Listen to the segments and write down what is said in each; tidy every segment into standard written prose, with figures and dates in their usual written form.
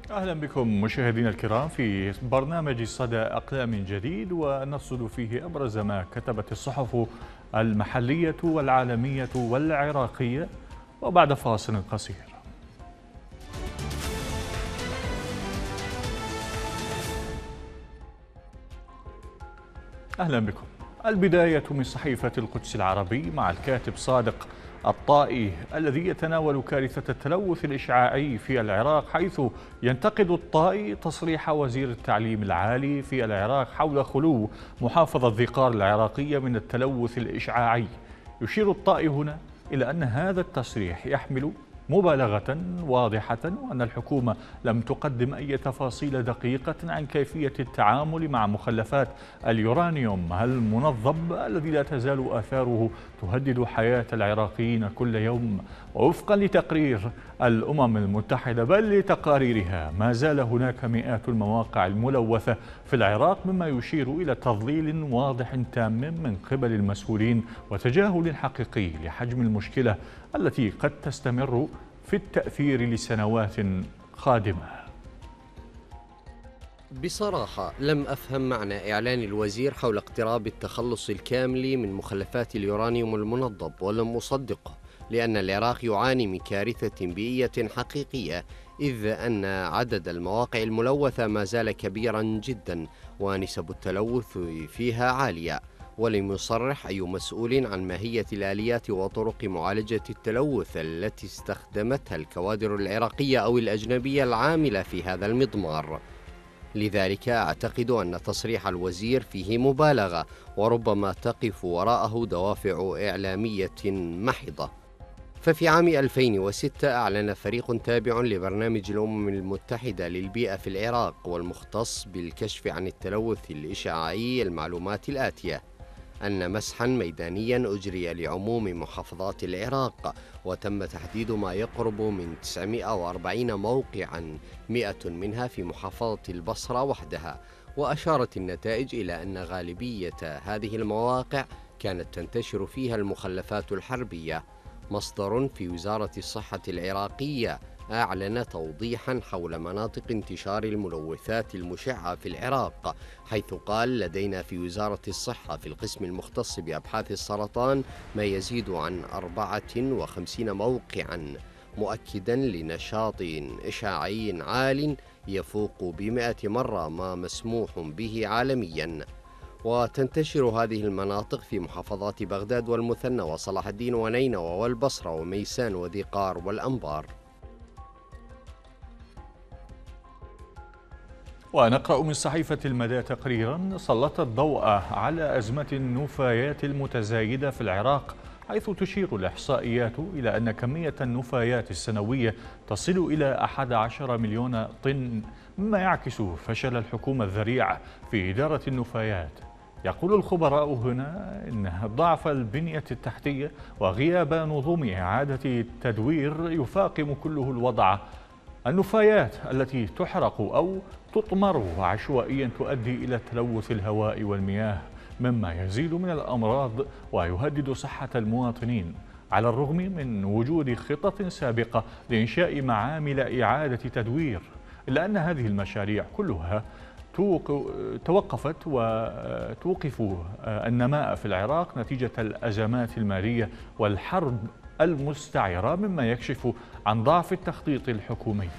أهلا بكم مشاهدينا الكرام في برنامج صدى أقلام جديد، ونرصد فيه أبرز ما كتبت الصحف المحلية والعالمية والعراقية، وبعد فاصل قصير. أهلا بكم. البداية من صحيفة القدس العربي مع الكاتب صادق الطائي الذي يتناول كارثة التلوث الإشعاعي في العراق، حيث ينتقد الطائي تصريح وزير التعليم العالي في العراق حول خلو محافظة ذي قار العراقية من التلوث الإشعاعي. يشير الطائي هنا إلى أن هذا التصريح يحمل مبالغة واضحة، وأن الحكومة لم تقدم أي تفاصيل دقيقة عن كيفية التعامل مع مخلفات اليورانيوم المنظم الذي لا تزال آثاره تهدد حياة العراقيين كل يوم. ووفقا لتقرير الأمم المتحدة بل لتقاريرها، ما زال هناك مئات المواقع الملوثة في العراق، مما يشير إلى تضليل واضح تام من قبل المسؤولين وتجاهل حقيقي لحجم المشكلة التي قد تستمر في التأثير لسنوات قادمة. بصراحة لم أفهم معنى إعلان الوزير حول اقتراب التخلص الكامل من مخلفات اليورانيوم المنظم، ولم أصدقه، لأن العراق يعاني من كارثة بيئية حقيقية، إذ أن عدد المواقع الملوثة ما زال كبيرا جدا ونسب التلوث فيها عالية. ولم يصرح أي مسؤول عن ماهية الآليات وطرق معالجة التلوث التي استخدمتها الكوادر العراقية أو الأجنبية العاملة في هذا المضمار. لذلك أعتقد أن تصريح الوزير فيه مبالغة، وربما تقف وراءه دوافع إعلامية محضة. ففي عام 2006 أعلن فريق تابع لبرنامج الأمم المتحدة للبيئة في العراق والمختص بالكشف عن التلوث الإشعاعي المعلومات الآتية: أن مسحا ميدانيا أجري لعموم محافظات العراق، وتم تحديد ما يقرب من 940 موقعا، 100 منها في محافظة البصرة وحدها. وأشارت النتائج إلى أن غالبية هذه المواقع كانت تنتشر فيها المخلفات الحربية. مصدر في وزارة الصحة العراقية أعلن توضيحا حول مناطق انتشار الملوثات المشعة في العراق، حيث قال: لدينا في وزارة الصحة في القسم المختص بأبحاث السرطان ما يزيد عن 54 موقعا، مؤكدا لنشاط إشعاعي عال يفوق ب100 مرة ما مسموح به عالميا. وتنتشر هذه المناطق في محافظات بغداد والمثنى وصلاح الدين ونينوى والبصرة وميسان وذي قار والأنبار. ونقرأ من صحيفة المدى تقريرا سلط الضوء على أزمة النفايات المتزايدة في العراق، حيث تشير الإحصائيات إلى أن كمية النفايات السنوية تصل إلى 11 مليون طن، مما يعكس فشل الحكومة الذريع في إدارة النفايات. يقول الخبراء هنا إن ضعف البنية التحتية وغياب نظم إعادة التدوير يفاقم كله الوضع. النفايات التي تحرق أو تطمر عشوائيا تؤدي إلى تلوث الهواء والمياه، مما يزيد من الأمراض ويهدد صحة المواطنين، على الرغم من وجود خطط سابقة لإنشاء معامل إعادة تدوير، إلا أن هذه المشاريع كلها توقفت وتوقف النماء في العراق نتيجة الأزمات المالية والحرب المستعرة، مما يكشف عن ضعف التخطيط الحكومي.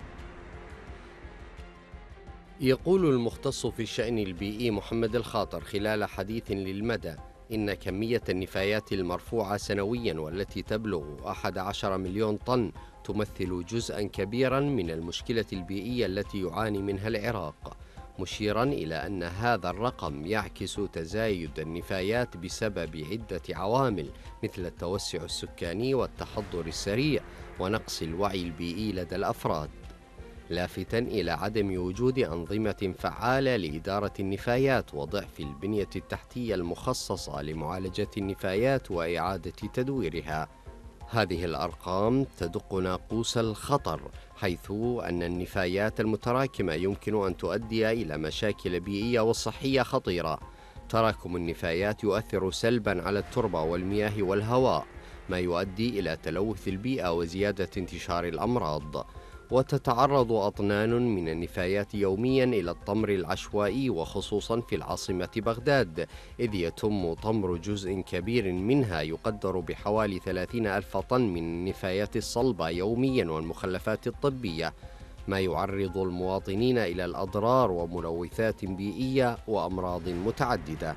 يقول المختص في الشأن البيئي محمد الخاطر خلال حديث للمدى إن كمية النفايات المرفوعة سنويا والتي تبلغ 11 مليون طن تمثل جزءا كبيرا من المشكلة البيئية التي يعاني منها العراق، مشيرا إلى أن هذا الرقم يعكس تزايد النفايات بسبب عدة عوامل مثل التوسع السكاني والتحضر السريع ونقص الوعي البيئي لدى الأفراد، لافتا إلى عدم وجود أنظمة فعالة لإدارة النفايات وضعف البنية التحتية المخصصة لمعالجة النفايات وإعادة تدويرها. هذه الأرقام تدق ناقوس الخطر، حيث أن النفايات المتراكمة يمكن أن تؤدي إلى مشاكل بيئية وصحية خطيرة. تراكم النفايات يؤثر سلبا على التربة والمياه والهواء، ما يؤدي إلى تلوث البيئة وزيادة انتشار الأمراض. وتتعرض أطنان من النفايات يوميا إلى الطمر العشوائي، وخصوصا في العاصمة بغداد، إذ يتم طمر جزء كبير منها يقدر بحوالي 30 ألف طن من النفايات الصلبة يوميا والمخلفات الطبية، ما يعرض المواطنين إلى الأضرار وملوثات بيئية وأمراض متعددة.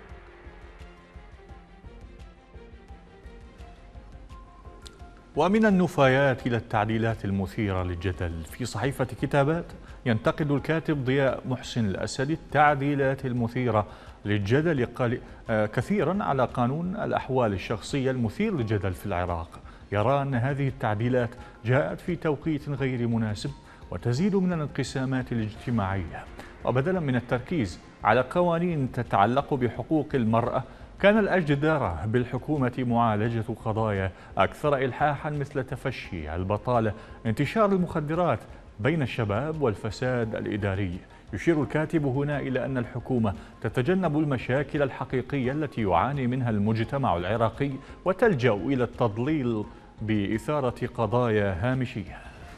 ومن النفايات إلى التعديلات المثيرة للجدل، في صحيفة كتابات ينتقد الكاتب ضياء محسن الأسدي التعديلات المثيرة للجدل كثيرا على قانون الأحوال الشخصية المثير للجدل في العراق. يرى أن هذه التعديلات جاءت في توقيت غير مناسب وتزيد من الانقسامات الاجتماعية، وبدلا من التركيز على قوانين تتعلق بحقوق المرأة، كان الأجدر بالحكومة معالجة قضايا أكثر إلحاحا مثل تفشي البطالة، انتشار المخدرات بين الشباب والفساد الإداري. يشير الكاتب هنا إلى أن الحكومة تتجنب المشاكل الحقيقية التي يعاني منها المجتمع العراقي وتلجأ إلى التضليل بإثارة قضايا هامشية.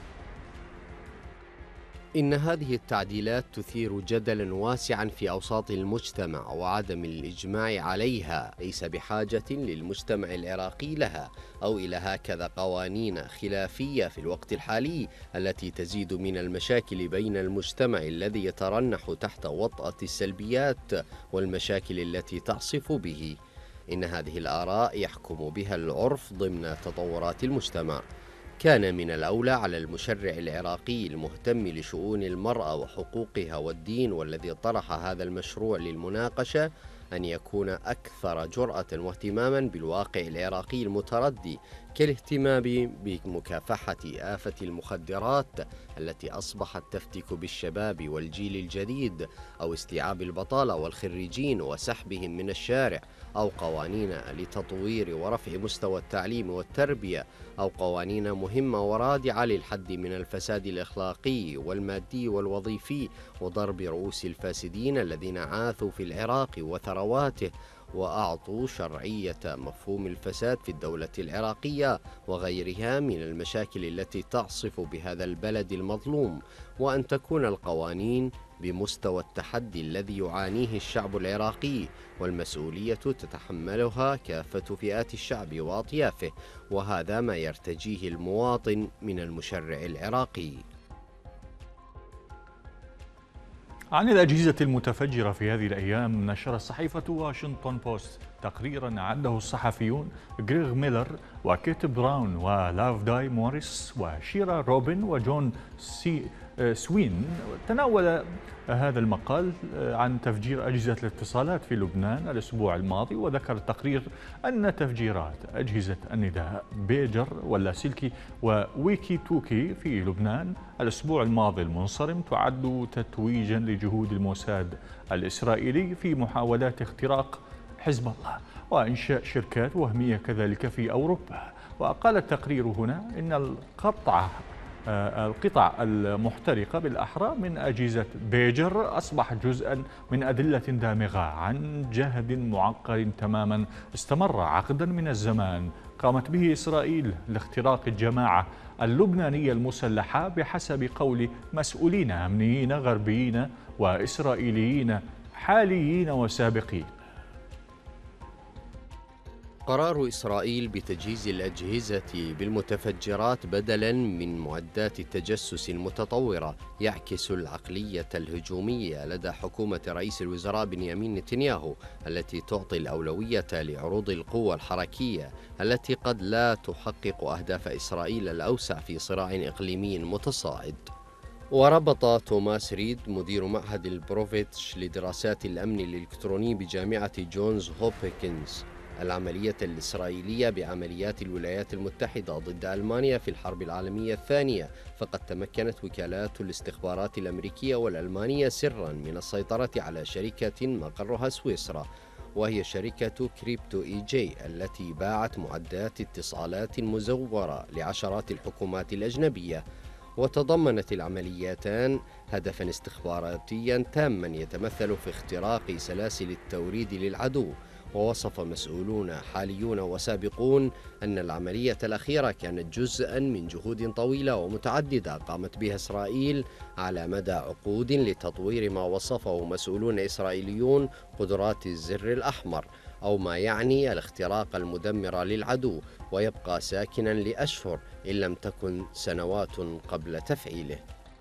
إن هذه التعديلات تثير جدلا واسعا في أوساط المجتمع، وعدم الإجماع عليها ليس بحاجة للمجتمع العراقي لها أو إلى هكذا قوانين خلافية في الوقت الحالي التي تزيد من المشاكل بين المجتمع الذي يترنح تحت وطأة السلبيات والمشاكل التي تعصف به. إن هذه الآراء يحكم بها العرف ضمن تطورات المجتمع. كان من الأولى على المشرع العراقي المهتم لشؤون المرأة وحقوقها والدين، والذي طرح هذا المشروع للمناقشة، أن يكون أكثر جرأة واهتماما بالواقع العراقي المتردي، كالاهتمام بمكافحة آفة المخدرات التي أصبحت تفتك بالشباب والجيل الجديد، أو استيعاب البطالة والخريجين وسحبهم من الشارع، أو قوانين لتطوير ورفع مستوى التعليم والتربية، أو قوانين مهمة ورادعة للحد من الفساد الأخلاقي والمادي والوظيفي وضرب رؤوس الفاسدين الذين عاثوا في العراق وثرواته وأعطوا شرعية مفهوم الفساد في الدولة العراقية، وغيرها من المشاكل التي تعصف بهذا البلد المظلوم، وأن تكون القوانين بمستوى التحدي الذي يعانيه الشعب العراقي، والمسؤولية تتحملها كافة فئات الشعب وأطيافه، وهذا ما يرتجيه المواطن من المشرع العراقي. عن الأجهزة المتفجرة في هذه الأيام، نشرت صحيفة واشنطن بوست تقريرا عده الصحفيون غريغ ميلر وكيت براون ولافداي موريس وشيرا روبن وجون سوين. تناول هذا المقال عن تفجير أجهزة الاتصالات في لبنان الأسبوع الماضي، وذكر التقرير أن تفجيرات أجهزة النداء بيجر واللاسلكي وويكي توكي في لبنان الأسبوع الماضي المنصرم تعد تتويجا لجهود الموساد الإسرائيلي في محاولات اختراق حزب الله وإنشاء شركات وهمية كذلك في أوروبا. وقال التقرير هنا إن القطع المحترقة بالأحرى من أجهزة بيجر أصبح جزءا من أدلة دامغة عن جهد معقد تماما استمر عقدا من الزمان قامت به إسرائيل لاختراق الجماعة اللبنانية المسلحة بحسب قول مسؤولين أمنيين غربيين وإسرائيليين حاليين وسابقين. قرار إسرائيل بتجهيز الأجهزة بالمتفجرات بدلاً من معدات التجسس المتطورة يعكس العقلية الهجومية لدى حكومة رئيس الوزراء بنيامين نتنياهو، التي تعطي الأولوية لعروض القوى الحركية التي قد لا تحقق أهداف إسرائيل الأوسع في صراع إقليمي متصاعد. وربط توماس ريد مدير معهد البروفيتش لدراسات الأمن الإلكتروني بجامعة جونز هوبكنز العملية الإسرائيلية بعمليات الولايات المتحدة ضد ألمانيا في الحرب العالمية الثانية، فقد تمكنت وكالات الاستخبارات الأمريكية والألمانية سرا من السيطرة على شركة مقرها سويسرا، وهي شركة كريبتو إي جي التي باعت معدات اتصالات مزورة لعشرات الحكومات الأجنبية. وتضمنت العمليتان هدفا استخباراتيا تاما يتمثل في اختراق سلاسل التوريد للعدو ووصف مسؤولون حاليون وسابقون أن العملية الأخيرة كانت جزءا من جهود طويلة ومتعددة قامت بها إسرائيل على مدى عقود لتطوير ما وصفه مسؤولون إسرائيليون قدرات الزر الأحمر، أو ما يعني الاختراق المدمر للعدو، ويبقى ساكنا لأشهر إن لم تكن سنوات قبل تفعيله.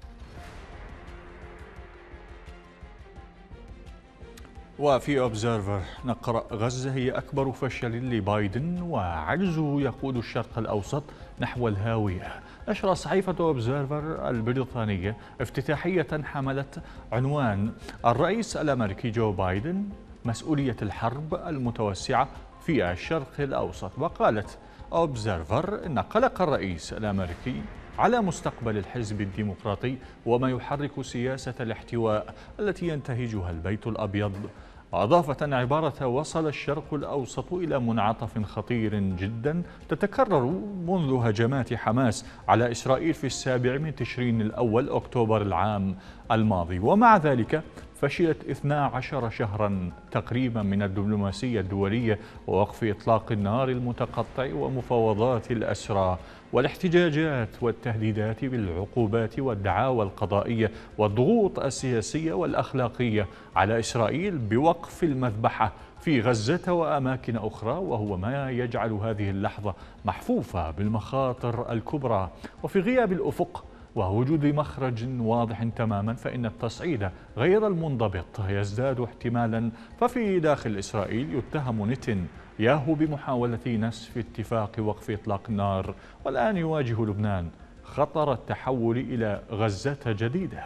وفي أوبزيرفر نقرأ: غزة هي أكبر فشل لبايدن وعجزه يقود الشرق الأوسط نحو الهاوية. نشر صحيفة أوبزيرفر البريطانية افتتاحية حملت عنوان الرئيس الأمريكي جو بايدن مسؤولية الحرب المتوسعة في الشرق الأوسط. وقالت أوبزيرفر إن قلق الرئيس الأمريكي على مستقبل الحزب الديمقراطي وما يحرك سياسة الاحتواء التي ينتهجها البيت الأبيض. أضافت عبارة: وصل الشرق الأوسط إلى منعطف خطير جدا تتكرر منذ هجمات حماس على إسرائيل في 7 من تشرين الأول أكتوبر العام الماضي. ومع ذلك فشلت 12 شهرا تقريبا من الدبلوماسية الدولية ووقف إطلاق النار المتقطع ومفاوضات الأسرى والاحتجاجات والتهديدات بالعقوبات والدعاوى القضائية والضغوط السياسية والأخلاقية على إسرائيل بوقف المذبحة في غزة وأماكن أخرى، وهو ما يجعل هذه اللحظة محفوفة بالمخاطر الكبرى. وفي غياب الأفق ووجود مخرج واضح تماما فإن التصعيد غير المنضبط يزداد احتمالا. ففي داخل إسرائيل يتهم نتنياهو بمحاولة نسف اتفاق وقف إطلاق النار، والآن يواجه لبنان خطر التحول إلى غزة جديدة.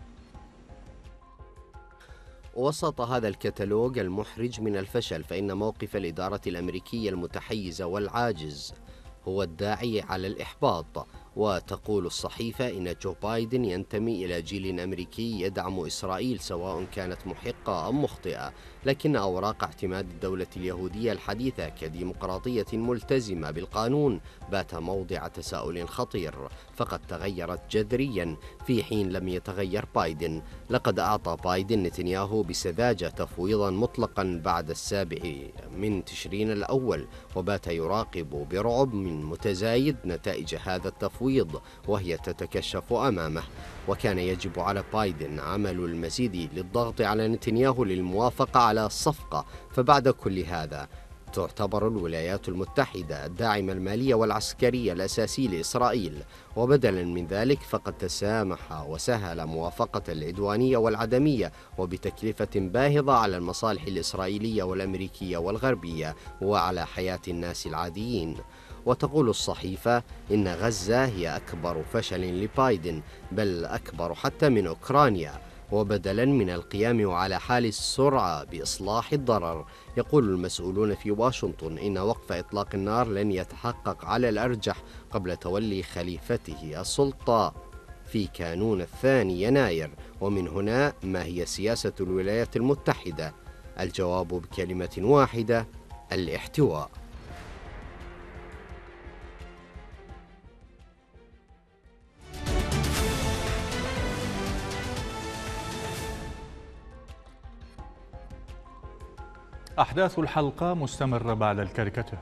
وسط هذا الكتالوج المحرج من الفشل، فإن موقف الإدارة الأمريكية المتحيزة والعاجز هو الداعي على الإحباط. وتقول الصحيفة إن جو بايدن ينتمي إلى جيل أمريكي يدعم إسرائيل سواء كانت محقة أم مخطئة، لكن أوراق اعتماد الدولة اليهودية الحديثة كديمقراطية ملتزمة بالقانون بات موضع تساؤل خطير، فقد تغيرت جذريا في حين لم يتغير بايدن. لقد أعطى بايدن نتنياهو بسذاجة تفويضا مطلقا بعد 7 من تشرين الأول، وبات يراقب برعب من متزايد نتائج هذا التفويض وهي تتكشف أمامه. وكان يجب على بايدن عمل المزيد للضغط على نتنياهو للموافقة على الصفقة. فبعد كل هذا تعتبر الولايات المتحدة الداعم المالي والعسكري الأساسي لإسرائيل، وبدلا من ذلك فقد تسامح وسهل موافقة العدوانية والعدمية وبتكلفة باهظة على المصالح الإسرائيلية والأمريكية والغربية وعلى حياة الناس العاديين. وتقول الصحيفة إن غزة هي أكبر فشل لبايدن، بل أكبر حتى من أوكرانيا. وبدلا من القيام على حال السرعة بإصلاح الضرر، يقول المسؤولون في واشنطن إن وقف إطلاق النار لن يتحقق على الأرجح قبل تولي خليفته السلطة في كانون 2 يناير. ومن هنا ما هي سياسة الولايات المتحدة؟ الجواب بكلمة واحدة: الاحتواء. أحداث الحلقة مستمرة بعد الكاريكاتير.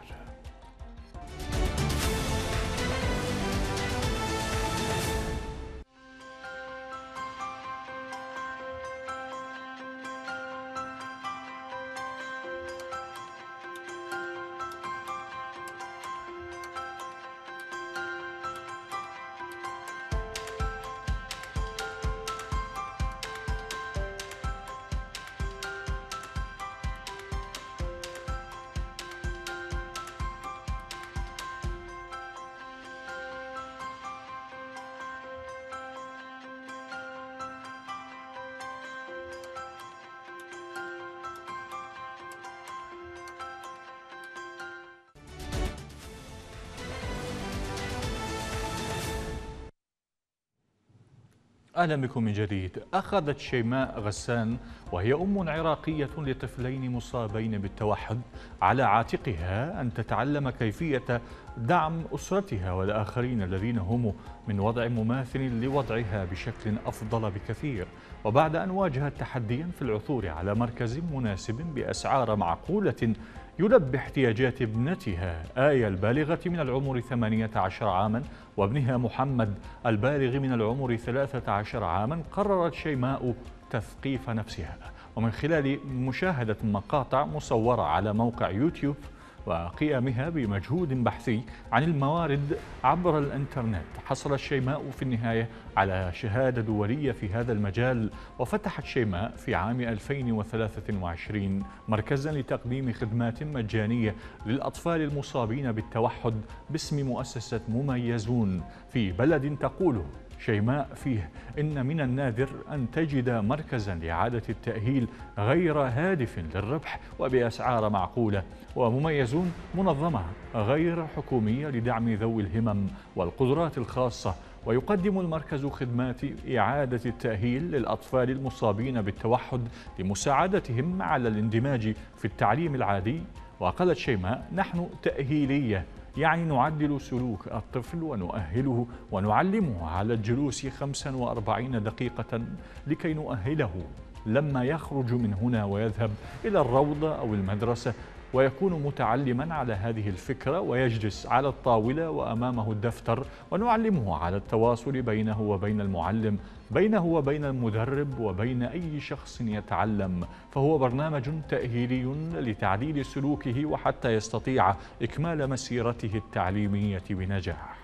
أهلا بكم من جديد. أخذت شيماء غسان وهي أم عراقية لطفلين مصابين بالتوحد على عاتقها أن تتعلم كيفية دعم أسرتها والآخرين الذين هم من وضع مماثل لوضعها بشكل أفضل بكثير. وبعد أن واجهت تحديا في العثور على مركز مناسب بأسعار معقولة يلبي احتياجات ابنتها آية البالغة من العمر 18 عاما وابنها محمد البالغ من العمر 13 عاما، قررت شيماء تثقيف نفسها، ومن خلال مشاهدة مقاطع مصورة على موقع يوتيوب وقيامها بمجهود بحثي عن الموارد عبر الإنترنت، حصلت شيماء في النهاية على شهادة دولية في هذا المجال. وفتحت شيماء في عام 2023 مركزا لتقديم خدمات مجانية للأطفال المصابين بالتوحد باسم مؤسسة مميزون في بلد تقوله شيماء فيه إن من النادر أن تجد مركزا لإعادة التأهيل غير هادف للربح وبأسعار معقولة. ومميزون منظمة غير حكومية لدعم ذوي الهمم والقدرات الخاصة، ويقدم المركز خدمات إعادة التأهيل للأطفال المصابين بالتوحد لمساعدتهم على الاندماج في التعليم العادي. وقالت شيماء: نحن تأهيلية، يعني نعدل سلوك الطفل ونؤهله ونعلمه على الجلوس 45 دقيقة لكي نؤهله لما يخرج من هنا ويذهب إلى الروضة أو المدرسة ويكون متعلما على هذه الفكرة ويجلس على الطاولة وأمامه الدفتر، ونعلمه على التواصل بينه وبين المعلم، بينه وبين المدرب، وبين أي شخص يتعلم. فهو برنامج تأهيلي لتعديل سلوكه وحتى يستطيع إكمال مسيرته التعليمية بنجاح.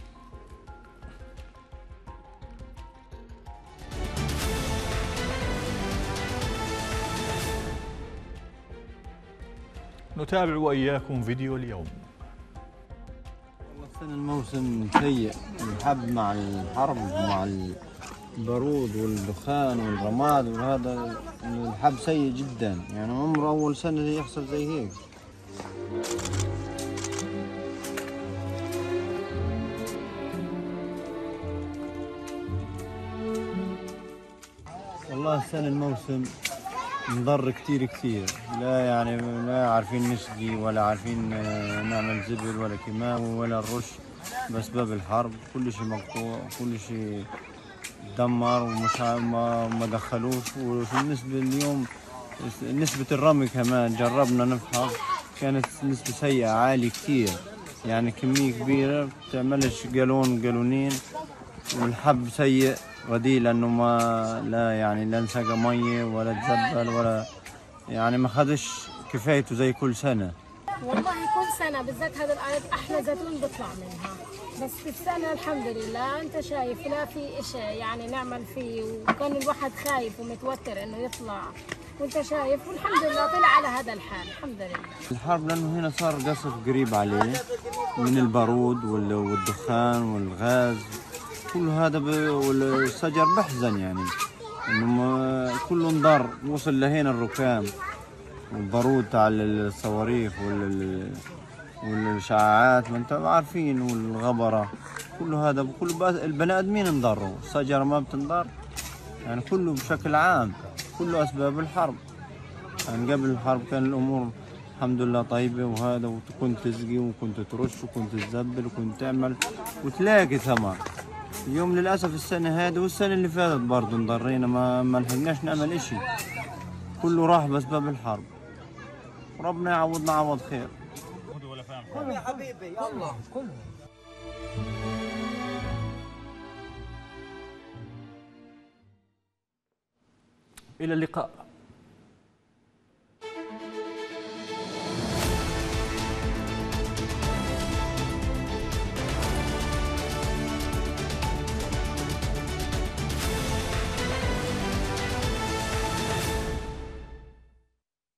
نتابع وإياكم فيديو اليوم. والله السنة الموسم سيء، الحب مع الحرب مع البرود والدخان والرماد وهذا الحب سيء جدا، يعني عمر أول سنة يحصل زي هيك. والله السنة الموسم نضر كثير، لا يعني لا عارفين نسقي ولا عارفين نعمل زبل ولا كيماوي ولا الرش بأسباب الحرب. كل شيء مقطوع، كل شيء دمر ومش ما دخلوش. وبالنسبة اليوم نسبة الرمي كمان جربنا نفحص، كانت نسبة سيئة عالية كثير، يعني كمية كبيرة بتعملش قالونين، والحب سيء رديء لأنه لا يعني لا نسقى مية ولا تزبل ولا يعني ما خدش كفايته زي كل سنة. والله كل سنة بالذات هذا الأرض أحلى زيتون بيطلع منها، بس في السنة الحمد لله أنت شايف لا في إشي يعني نعمل فيه، وكان الواحد خايف ومتوتر إنه يطلع، وأنت شايف والحمد لله طلع على هذا الحال الحمد لله. الحرب لأنه هنا صار قصف قريب عليه من البارود والدخان والغاز كل هذا والشجر بحزن، يعني إنه كله انضر، وصل لهنا الركام والبارود تاع الصواريخ والشعاعات ما انتم عارفين والغبرة، كله هذا كله البني ادمين انضروا، الشجرة ما بتنضر، يعني كله بشكل عام كله اسباب الحرب. يعني قبل الحرب كان الامور الحمد لله طيبة وهذا، وكنت تسقي وكنت ترش وكنت تزبل وكنت تعمل وتلاقي ثمر. اليوم للأسف السنة هذه والسنة اللي فاتت برضه انضرينا، ما لحقناش نعمل اشي، كله راح بأسباب الحرب. ربنا يعوضنا عوض خير. كله يا حبيبي يلا كله. إلى اللقاء.